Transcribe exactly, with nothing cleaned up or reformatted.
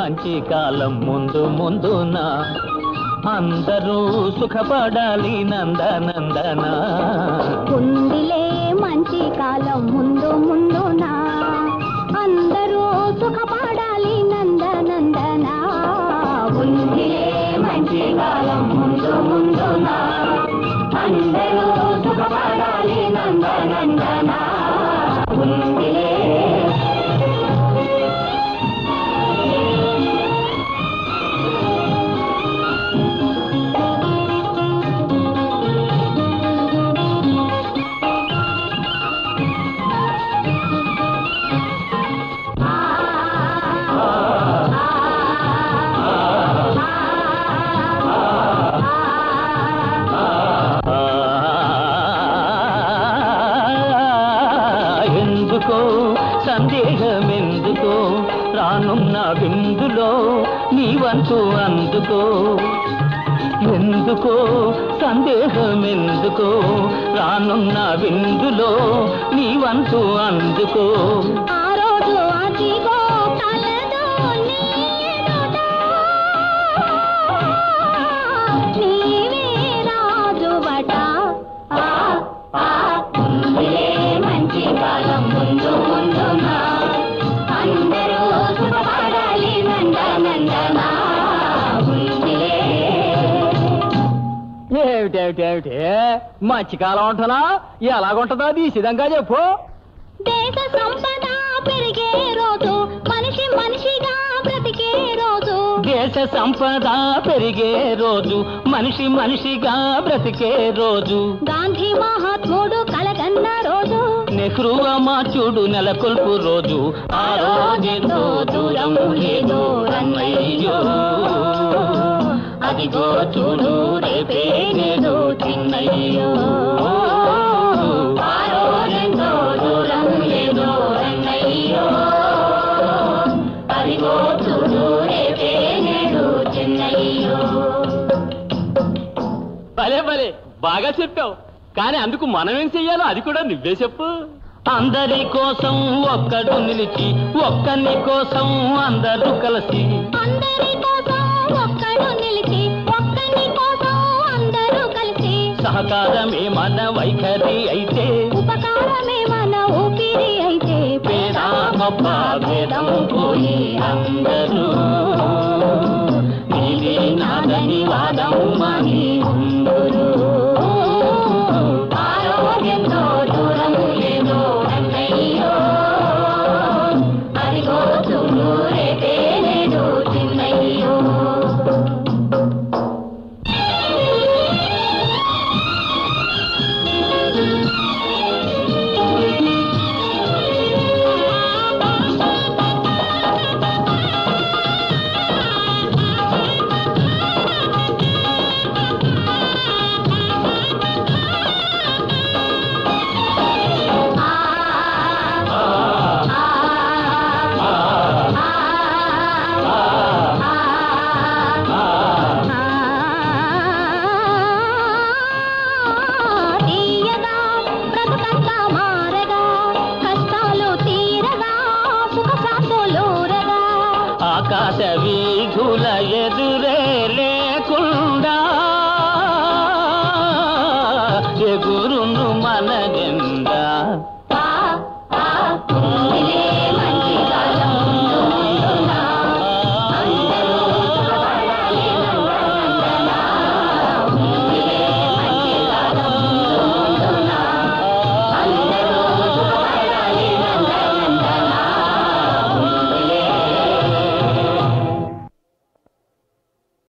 మంచి కాలం ముందు ముందున అందరూ సుఖపడాలి నందనందన ఉందిలే మంచి కాలం ముందు ముందున అందరూ సుఖపడాలి నందనందన ఉందిలే మంచి కాలం ముందు ముందున అందరూ సుఖపడాలి నందనందన ఉందిలే సందేహమెందుకో రానున్న విందులో నీ వంతు అందుకో ఎందుకో సందేహమెందుకో రానున్న విందులో నీ వంతు అందుకో ఆ రోజు అదిగో కలదో నీవే రాజువట మంచి కాలం ముందు ముందున అందరూ సుఖపడాలి నందనందన ఏమిటేమిటేమిటి మంచి కాలం ఉంటున్నా ఎలాగుంటుందో అది సిద్ధంగా చెప్పు. దేశ సంపద పెరిగే రోజు మనిషి మనిషిగా బ్రతికే రోజు దేశ సంపద పెరిగే రోజు మనిషి మనిషిగా బ్రతికే రోజు గాంధీ మహాత్ముడు కలగన్న రోజు నెహ్రూ అమాత్యుడు నెలకొల్పు రోజు ఆ రోజేదో దూరం లేదో రన్నయ్యో అదిగో చూడు రేపే నేదో చిన్నయ్యో ఆ రోజేదో దూరం లేదో రన్నయ్యో అదిగో చూడు రేపే నేదో చిన్నయ్యో. భలే భలే బాగా చెప్పావు, కానీ అందుకు మనమేం చెయ్యాలో అది కూడా నువ్వే చెప్పు. అందరి కోసం ఒక్కడు నిలిచి ఒక్కని కోసం అందరూ కలిసి అందరి కోసం ఒక్కడు నిలిచి ఒక్కని కోసం అందరూ కలిసి సహకారమే మన వైఖరి అయితే ఉపకారమే మన ఊపిరి అయితే పేద గొప్ప భేదం పోయి అందరూ నీవే నాదని వాదం మాని